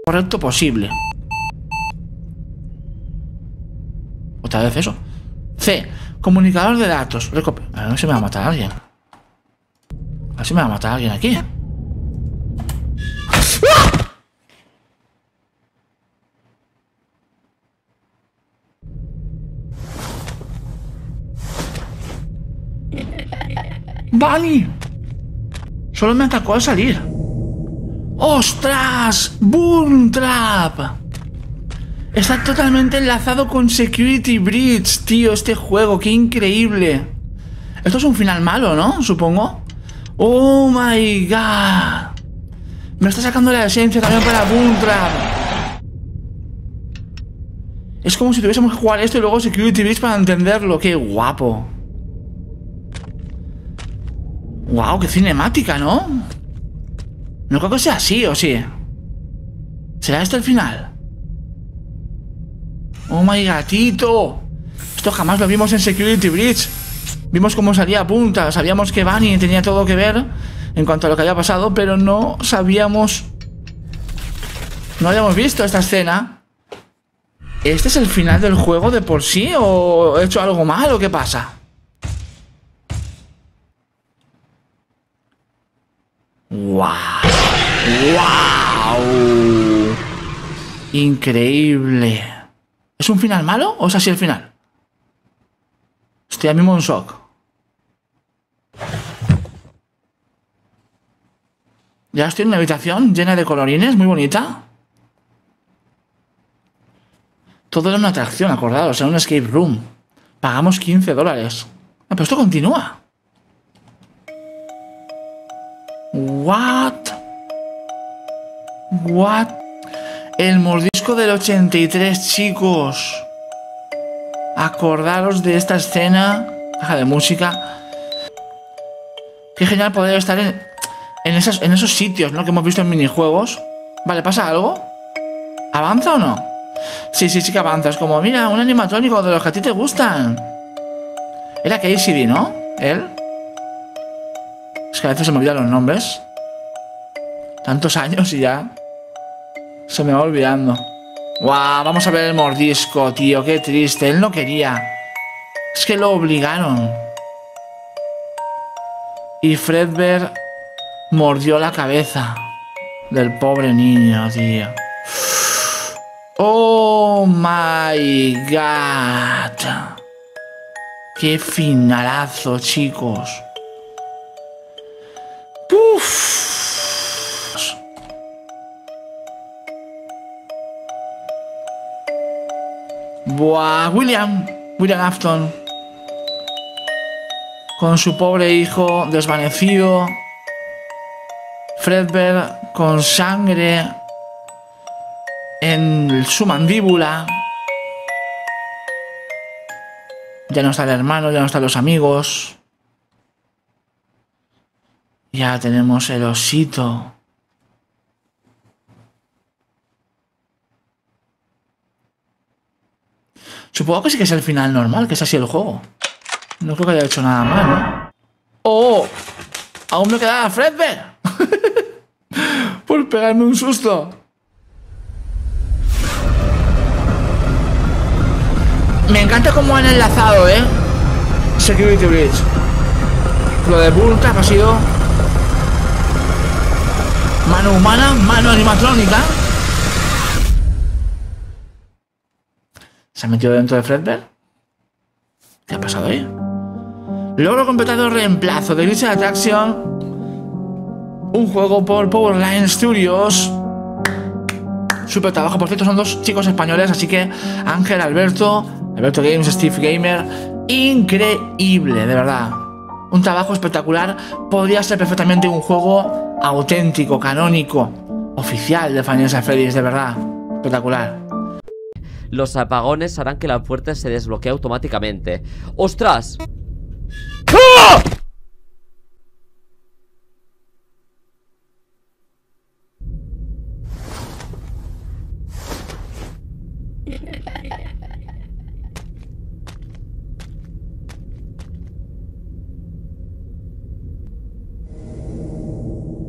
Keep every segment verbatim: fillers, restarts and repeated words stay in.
correcto posible. Otra vez eso. C. Comunicador de datos. Recop a ver si me va a matar a alguien. A ver si me va a matar a alguien aquí. ¡Ah! ¡Bunny! Solo me atacó al salir. ¡Ostras! ¡Boom Trap! Está totalmente enlazado con Security Breach, tío, este juego, qué increíble. Esto es un final malo, ¿no? Supongo. ¡Oh, my God! Me está sacando la esencia también para Boom Trap. Es como si tuviésemos que jugar esto y luego Security Breach para entenderlo. ¡Qué guapo! ¡Wow! ¡Qué cinemática!, ¿no? No creo que sea así, ¿o sí? ¿Será este el final? ¡Oh, my gatito! Esto jamás lo vimos en Security Breach. Vimos cómo salía a punta. Sabíamos que Bunny tenía todo que ver en cuanto a lo que había pasado, pero no sabíamos... No habíamos visto esta escena. ¿Este es el final del juego de por sí? ¿O he hecho algo mal o qué pasa? ¡Wow! ¡Wow! Increíble. ¿Es un final malo o es así el final? Estoy ahora mismo en shock. Ya estoy en una habitación llena de colorines, muy bonita. Todo era una atracción, acordados, era un escape room. Pagamos quince dólares. Ah, pero esto continúa. What? What? El mordisco del ochenta y tres, chicos. Acordaros de esta escena. Caja de música. Qué genial poder estar en, en, esas, en esos sitios, ¿no? Que hemos visto en minijuegos. Vale, ¿pasa algo? ¿Avanza o no? Sí, sí, sí que avanza. Es como, mira, un animatrónico de los que a ti te gustan. Era Casey, ¿no? Él. Es que a veces se me olvidan los nombres. Tantos años y ya se me va olvidando. ¡Guau! Vamos a ver el mordisco, tío. Qué triste. Él no quería. Es que lo obligaron. Y Fredbear mordió la cabeza del pobre niño, tío. ¡Oh, my God! ¡Qué finalazo, chicos! ¡Puf! Buah, William, William Afton, con su pobre hijo desvanecido, Fredbear con sangre en su mandíbula. Ya no está el hermano, ya no están los amigos. Ya tenemos el osito. Supongo que sí que es el final normal, que es así el juego. No creo que haya hecho nada mal, ¿no? ¡Oh! Aún me quedaba Fredbear. Por pegarme un susto. Me encanta cómo han enlazado, ¿eh? Security Breach. Lo de Boom Trap ha sido mano humana, mano animatrónica. ¿Se ha metido dentro de Fredbear? ¿Qué ha pasado ahí? Logro completado el reemplazo de Glitch Attraction. Un juego por Powerline Studios. Super trabajo, por cierto, son dos chicos españoles, así que Ángel, Alberto, Alberto Games, Steve Gamer. Increíble, de verdad. Un trabajo espectacular. Podría ser perfectamente un juego auténtico, canónico, oficial de Five Nights at Freddy's, de verdad. Espectacular. Los apagones harán que la puerta se desbloquee automáticamente. ¡Ostras! ¡Ah!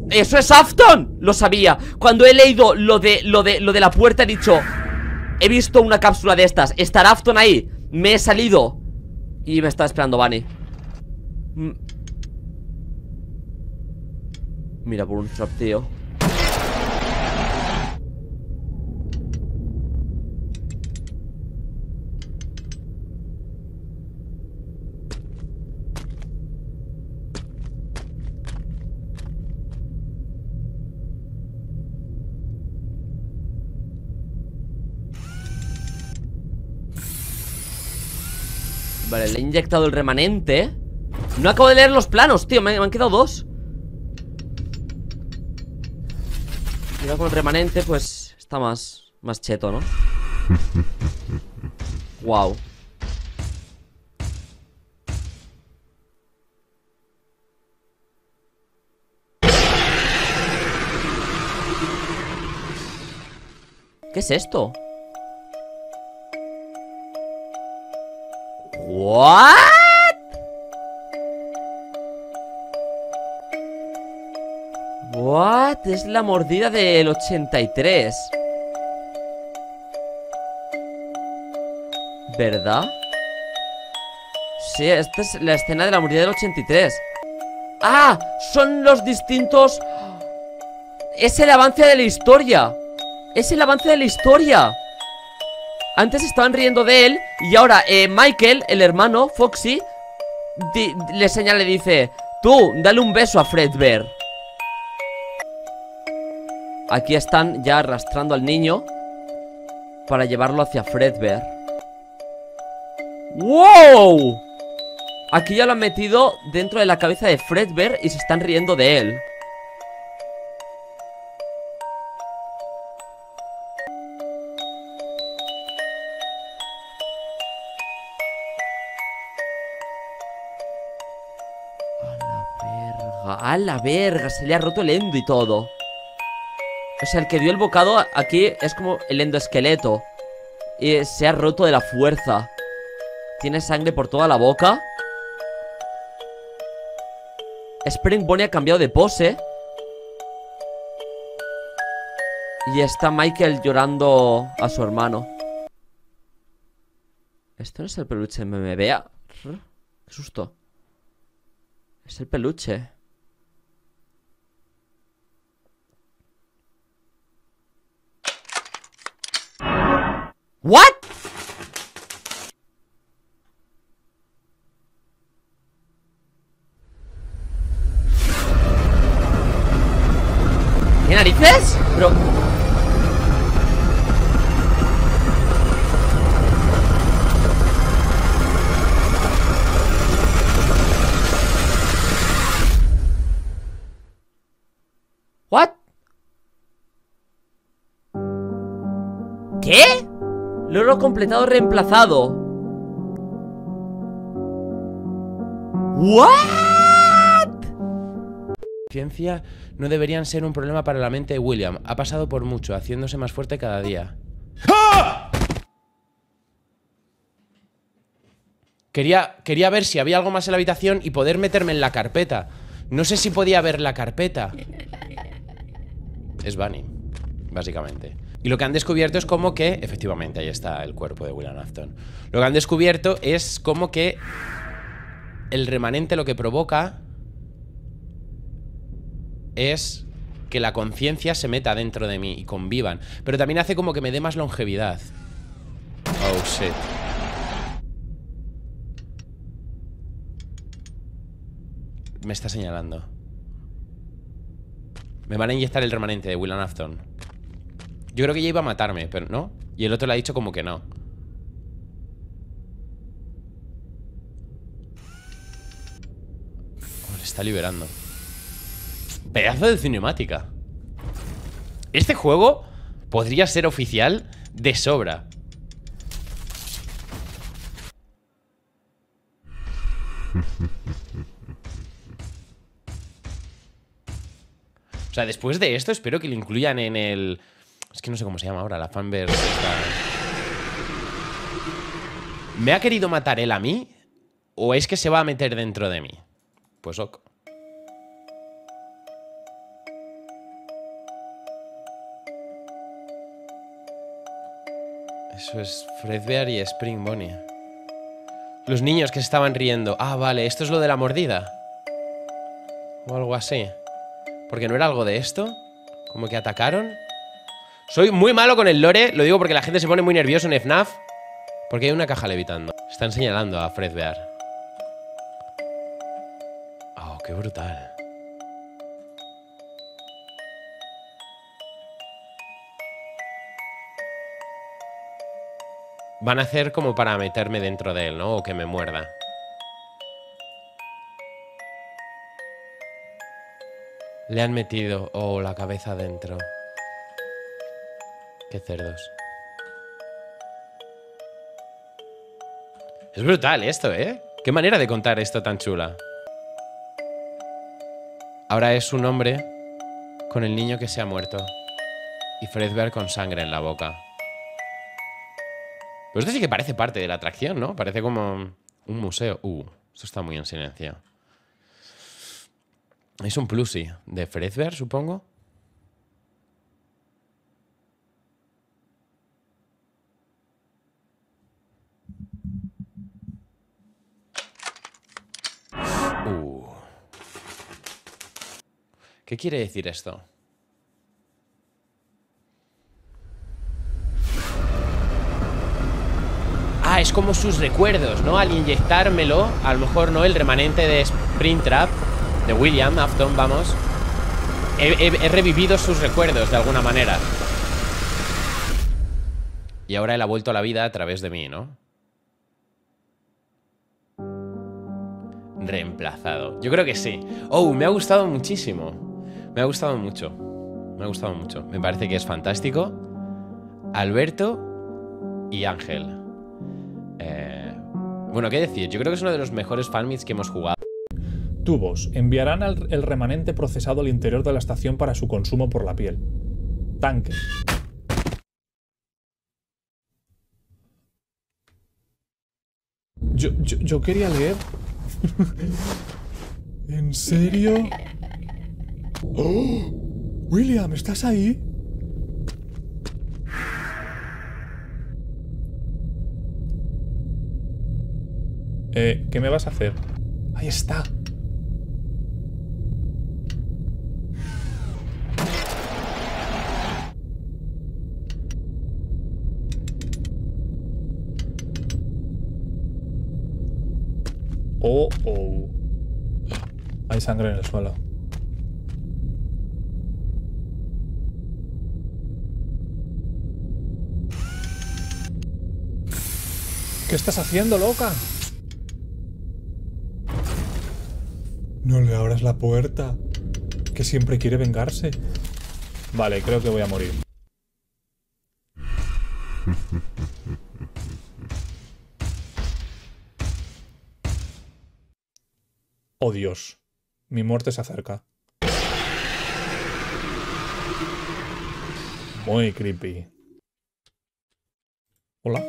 ¡Eso es Afton! Lo sabía. Cuando he leído lo de, lo de, lo de la puerta he dicho, he visto una cápsula de estas. ¿Estará Afton ahí? Me he salido y me está esperando Bunny. Mira por un trap, tío. Vale, le he inyectado el remanente. No acabo de leer los planos, tío, me, me han quedado dos. Mira, con el remanente, pues está más, más cheto, ¿no? Wow. ¿Qué es esto? ¿What? What? Es la mordida del ochenta y tres. ¿Verdad? Sí, esta es la escena de la mordida del ochenta y tres. ¡Ah! Son los distintos... Es el avance de la historia. Es el avance de la historia. Antes estaban riendo de él y ahora eh, Michael, el hermano, Foxy, le señala y dice: tú, dale un beso a Fredbear. Aquí están ya arrastrando al niño para llevarlo hacia Fredbear. ¡Wow! Aquí ya lo han metido dentro de la cabeza de Fredbear y se están riendo de él. A la verga, se le ha roto el endo y todo. O sea, el que dio el bocado aquí es como el endoesqueleto. Y se ha roto de la fuerza. Tiene sangre por toda la boca. Spring Bonnie ha cambiado de pose. Y está Michael llorando a su hermano. Esto no es el peluche, me, me vea. Qué susto. Es el peluche. ¿What? ¿Qué narices? Pero... ¿What? ¿Qué? Logro completado reemplazado. ¿What? Ciencia no deberían ser un problema para la mente de William. Ha pasado por mucho, haciéndose más fuerte cada día. ¡Ah! Quería, quería ver si había algo más en la habitación y poder meterme en la carpeta. No sé si podía ver la carpeta. Es Bunny, básicamente. Y lo que han descubierto es como que... Efectivamente, ahí está el cuerpo de William Afton. Lo que han descubierto es como que el remanente lo que provoca es que la conciencia se meta dentro de mí y convivan. Pero también hace como que me dé más longevidad. Oh, shit. Me está señalando. Me van a inyectar el remanente de William Afton. Yo creo que ella iba a matarme, pero no. Y el otro le ha dicho como que no. Oh, le está liberando. Pedazo de cinemática. Este juego podría ser oficial de sobra. O sea, después de esto espero que lo incluyan en el... Es que no sé cómo se llama ahora, la fanverse esta... ¿Me ha querido matar él a mí? ¿O es que se va a meter dentro de mí? Pues ok. Eso es Fredbear y Spring Bonnie. Los niños que se estaban riendo. Ah, vale, esto es lo de la mordida. O algo así. Porque no era algo de esto. Como que atacaron. Soy muy malo con el lore. Lo digo porque la gente se pone muy nervioso en F NAF. Porque hay una caja levitando. Están señalando a Fredbear. Oh, qué brutal. Van a hacer como para meterme dentro de él, ¿no? O que me muerda. Le han metido, oh, la cabeza dentro. Qué cerdos. Es brutal esto, ¿eh? Qué manera de contar esto tan chula. Ahora es un hombre con el niño que se ha muerto. Y Fredbear con sangre en la boca. Pues esto sí que parece parte de la atracción, ¿no? Parece como un museo. Uh, esto está muy en silencio. Es un plushie de Fredbear, supongo. Uh. ¿Qué quiere decir esto? Ah, es como sus recuerdos, ¿no? Al inyectármelo, a lo mejor, ¿no? El remanente de Springtrap, de William Afton, vamos. He, he, he revivido sus recuerdos de alguna manera. Y ahora él ha vuelto a la vida a través de mí, ¿no? Reemplazado. Yo creo que sí. Oh, me ha gustado muchísimo. Me ha gustado mucho. Me ha gustado mucho. Me parece que es fantástico. Alberto y Ángel. Eh, bueno, ¿qué decir? Yo creo que es uno de los mejores fanmeets que hemos jugado. Tubos. Enviarán el, el remanente procesado al interior de la estación para su consumo por la piel. Tanque. Yo, yo, yo quería leer. ¿En serio? ¡Oh! William, ¿estás ahí? Eh, ¿qué me vas a hacer? Ahí está. Oh, oh. Hay sangre en el suelo. ¿Qué estás haciendo, loca? No le abras la puerta, que siempre quiere vengarse. Vale, creo que voy a morir. Oh, Dios. Mi muerte se acerca. Muy creepy. Hola.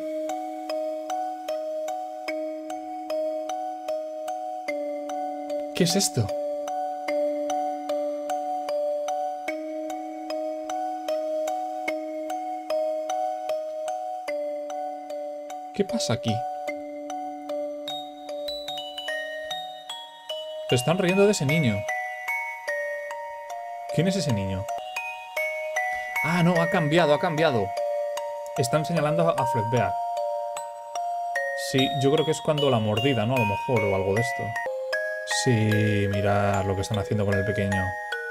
¿Qué es esto? ¿Qué pasa aquí? Se están riendo de ese niño. ¿Quién es ese niño? Ah, no, ha cambiado, ha cambiado. Están señalando a Fredbear. Sí, yo creo que es cuando la mordida, ¿no? A lo mejor, o algo de esto. Sí, mirad lo que están haciendo con el pequeño.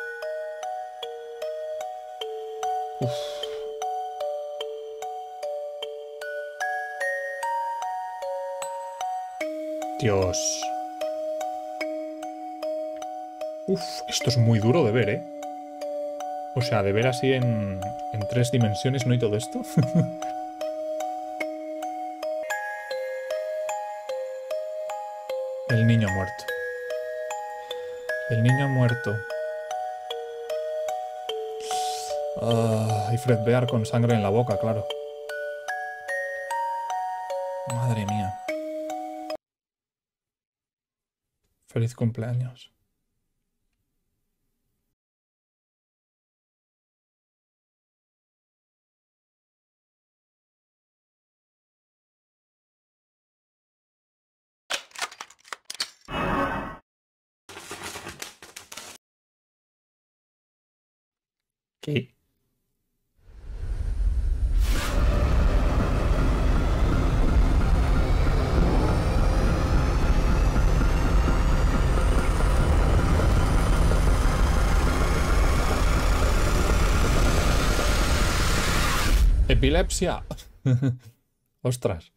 Uf. Dios. Uf, esto es muy duro de ver, ¿eh? O sea, de ver así en, en tres dimensiones, ¿no? Y todo esto. El niño muerto. El niño muerto. Ah, y Fredbear con sangre en la boca, claro. Madre mía. Feliz cumpleaños. ¿Qué? Epilepsia. Ostras.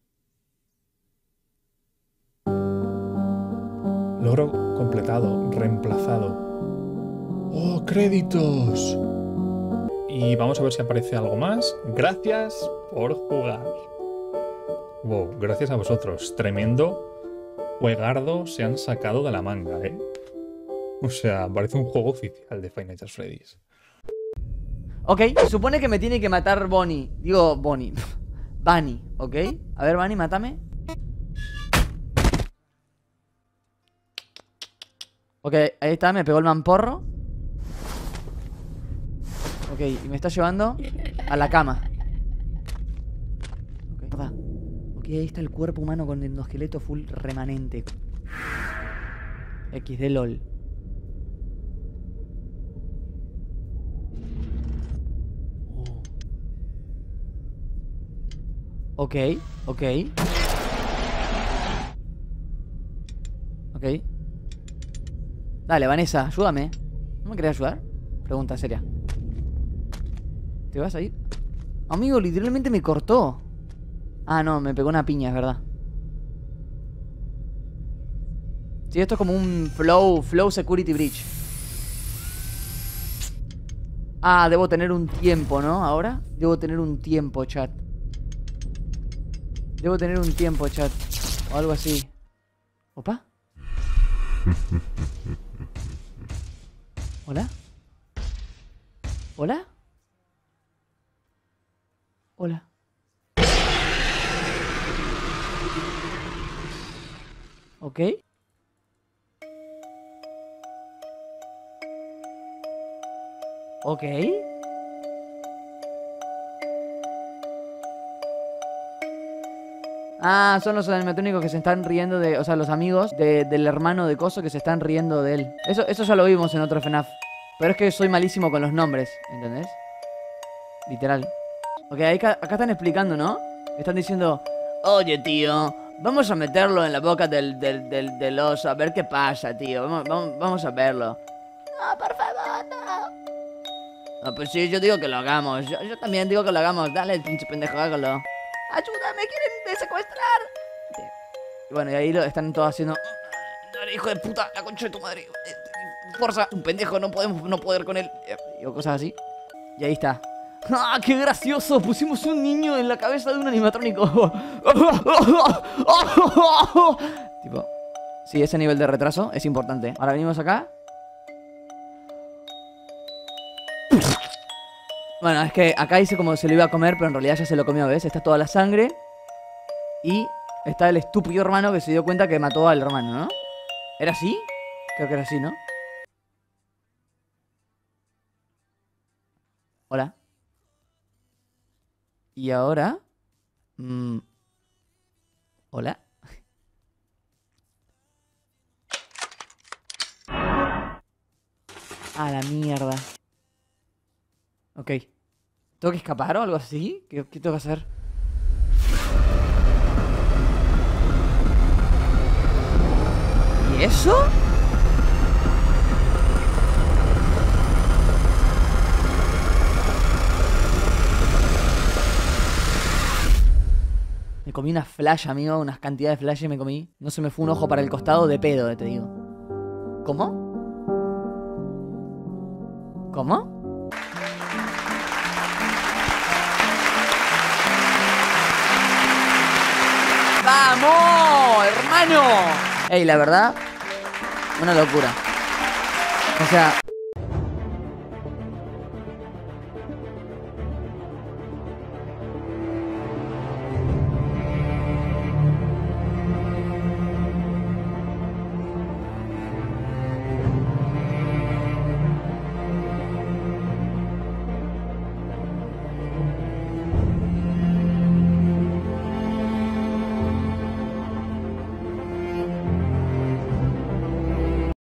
Logro completado, reemplazado. ¡Oh, créditos! Y vamos a ver si aparece algo más. Gracias por jugar. Wow, gracias a vosotros. Tremendo juegardo se han sacado de la manga, ¿eh? O sea, parece un juego oficial de Five Nights at Freddy's. Ok, se supone que me tiene que matar Bonnie. Digo, Bonnie. Bunny, ¿ok? A ver, Bunny, mátame. Ok, ahí está, me pegó el mamporro. Ok, y me está llevando a la cama. Ok, va. Ok, ahí está el cuerpo humano con el esqueleto full remanente. equis de LOL. Ok, ok. Ok. Dale, Vanessa, ayúdame. ¿No me querés ayudar? Pregunta seria. ¿Te vas a ir? Amigo, literalmente me cortó. Ah, no, me pegó una piña, es verdad. Sí, esto es como un flow, flow security breach. Ah, debo tener un tiempo, ¿no? Ahora debo tener un tiempo, chat. Debo tener un tiempo, chat. O algo así. ¿Opa? ¿Hola? ¿Hola? Hola. Ok. Ok. Ah, son los animatrónicos que se están riendo de... O sea, los amigos de, del hermano de Coso que se están riendo de él. Eso, eso ya lo vimos en otro F NAF. Pero es que soy malísimo con los nombres, ¿entendés? Literal. Ok, ahí, acá están explicando, ¿no? Están diciendo... Oye, tío, vamos a meterlo en la boca del, del, del, del oso. A ver qué pasa, tío. Vamos, vamos, vamos a verlo. No, por favor, no. No, pues sí, yo digo que lo hagamos. Yo, yo también digo que lo hagamos. Dale, pinche pendejo, hágalo. ¡Ayúdame! ¡Quieren secuestrar! Y bueno, y ahí lo están todos haciendo... Dale, hijo de puta, la concha de tu madre. Fuerza, un pendejo, no podemos no poder con él. Y cosas así. Y ahí está. ¡Ah, qué gracioso! Pusimos un niño en la cabeza de un animatrónico. Tipo... Sí, ese nivel de retraso es importante. Ahora venimos acá. Bueno, es que acá dice como se lo iba a comer, pero en realidad ya se lo comió, ¿ves? Está toda la sangre. Y está el estúpido hermano que se dio cuenta que mató al hermano, ¿no? ¿Era así? Creo que era así, ¿no? Hola. Y ahora... Mmm... Hola. A la mierda. Ok. ¿Tengo que escapar o algo así? ¿Qué, qué tengo que hacer? ¿Y eso? Me comí una flash, amigo. Unas cantidades de flashes me comí. No se me fue un ojo para el costado de pedo, te digo. ¿Cómo? ¿Cómo? ¡Vamos, hermano! Ey, la verdad, una locura. O sea,